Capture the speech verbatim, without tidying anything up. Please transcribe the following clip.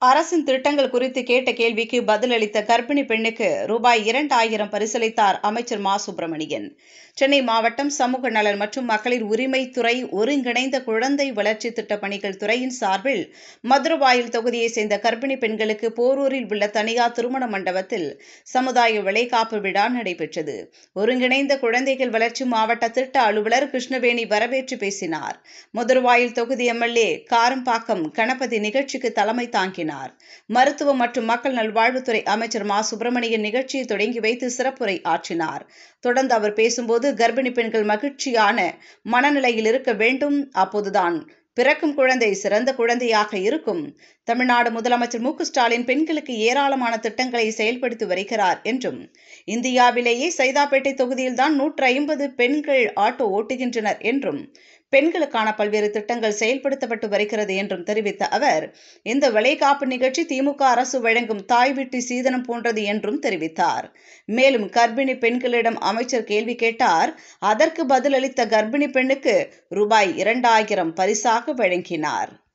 அரசின் திட்டங்கள் குறித்து கேட்ட கேள்விக்கு பதிலளித்த கர்ப்பிணி பெண்ணுக்கு ரூபாய் இரண்டாயிரம் பரிசளித்தார் அமைச்சர் மா சுப்பிரமணியன். சென்னை மாவட்டம் சமூக நலன் மற்றும் மகளிர் உரிமைத்துறை ஒருங்கிணைந்த குழந்தை வளர்ச்சி திட்ட பணிகள் துறையின் சார்பில் மதுரவாயல் தொகுதியைச் சேர்ந்த கர்ப்பிணி பெண்களுக்கு போரூரில் உள்ள தனியார் திருமண மண்டபத்தில் சமுதாய விளைகாப்பு விழா நடைபெற்றது. ஒருங்கிணைந்த குழந்தைகள் வளர்ச்சி மாவட்ட திட்ட அலுவலர் கிருஷ்ணவேணி வரவேற்று பேசினார். மதுரவாயல் தொகுதி M L A Karambakkam Ganapathi நிகழ்ச்சிக்கு தலைமை தாங்கினார். மருத்துவம் மற்றும் மக்கள் நல்வாழ்வுத்துறை அமைச்சர் மா சுப்பிரமணியன் நிகழ்ச்சியை தொடங்கி வைத்து சிறப்புரை ஆற்றினார். தொடர்ந்து அவர் பேசும்போது கர்ப்பிணி பெண்கள் மகிழ்ச்சியான மனநிலையில் இருக்க வேண்டும், அப்போதுதான் பிறக்கும் குழந்தை சிறந்த குழந்தையாக இருக்கும். தமிழ்நாடு முதலமைச்சர் மு க ஸ்டாலின் பெண்களுக்கு ஏராளமான திட்டங்களை செயல்படுத்தி வருகிறார் என்றும், இந்தியாவிலேயே சைதாப்பேட்டை தொகுதியில்தான் நூற்று ஐம்பது பெண்கள் ஆட்டோ ஓட்டுகின்றனர் என்றும், பெண்களுக்கான பல்வேறு திட்டங்கள் செயல்படுத்தப்பட்டு வருகிறது என்றும் தெரிவித்த அவர், இந்த விளைகாப்பு நிகழ்ச்சி திமுக அரசு வழங்கும் தாய் வீட்டு சீதனம் போன்றது என்றும் தெரிவித்தார். மேலும் கர்ப்பிணி பெண்களிடம் அமைச்சர் கேள்வி கேட்டார். அதற்கு பதிலளித்த கர்ப்பிணி பெண்ணுக்கு ரூபாய் இரண்டாயிரம் பரிசாக வழங்கினார்.